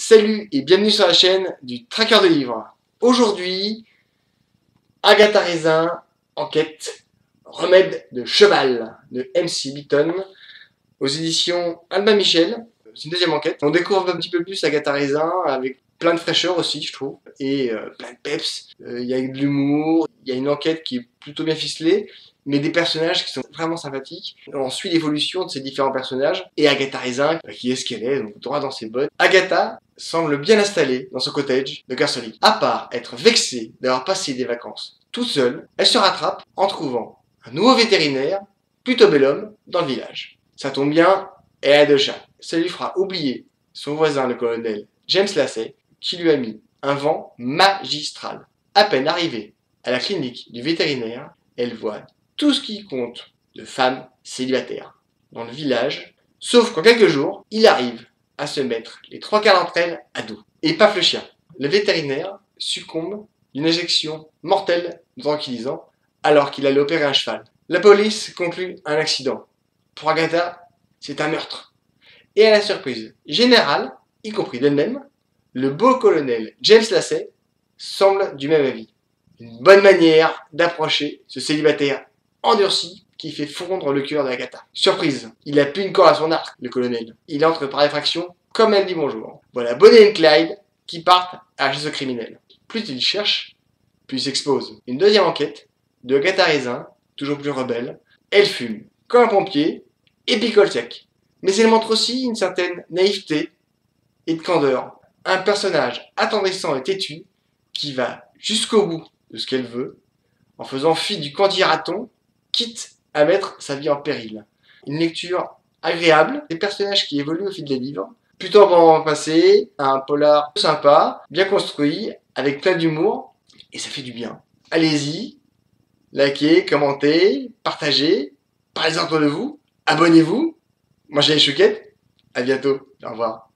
Salut et bienvenue sur la chaîne du Traqueur de livres. Aujourd'hui, Agatha Raisin, enquête, remède de cheval de MC Beaton aux éditions Albin Michel. C'est une deuxième enquête. On découvre un petit peu plus Agatha Raisin avec plein de fraîcheur aussi, je trouve, et plein de peps. Il y a de l'humour, il y a une enquête qui est plutôt bien ficelée, mais des personnages qui sont vraiment sympathiques. On suit l'évolution de ces différents personnages, et Agatha Raisin, qui est ce qu'elle est, donc droit dans ses bottes. Agatha semble bien installée dans son cottage de Casterly. À part être vexée d'avoir passé des vacances toute seule, elle se rattrape en trouvant un nouveau vétérinaire, plutôt bel homme, dans le village. Ça tombe bien, elle a deux chats. Ça lui fera oublier son voisin, le colonel James Lacey, qui lui a mis un vent magistral. À peine arrivée à la clinique du vétérinaire, elle voit tout ce qui compte de femmes célibataires dans le village, sauf qu'en quelques jours, il arrive à se mettre les trois quarts d'entre elles à dos. Et paf le chien. Le vétérinaire succombe d'une injection mortelle de tranquillisant alors qu'il allait opérer un cheval. La police conclut un accident. Pour Agatha, c'est un meurtre. Et à la surprise générale, y compris d'elle-même, le beau colonel James Lacey semble du même avis. Une bonne manière d'approcher ce célibataire endurci qui fait fondre le cœur d'Agatha. Surprise, il a plus une corde à son arc, le colonel. Il entre par effraction comme elle dit bonjour. Voilà Bonnie et Clyde qui partent à la chasse aux criminels. Plus ils cherchent, plus ils s'exposent. Une deuxième enquête de Agatha Raisin, toujours plus rebelle. Elle fume comme un pompier et picole sec. Mais elle montre aussi une certaine naïveté et de candeur. Un personnage attendrissant et têtu qui va jusqu'au bout de ce qu'elle veut en faisant fi du candidaton, quitte à mettre sa vie en péril. Une lecture agréable, des personnages qui évoluent au fil des livres, plutôt un bon passé, un polar sympa, bien construit, avec plein d'humour, et ça fait du bien. Allez-y, likez, commentez, partagez, parlez-en autour de vous, abonnez-vous. Moi j'ai les chouquettes, à bientôt, au revoir.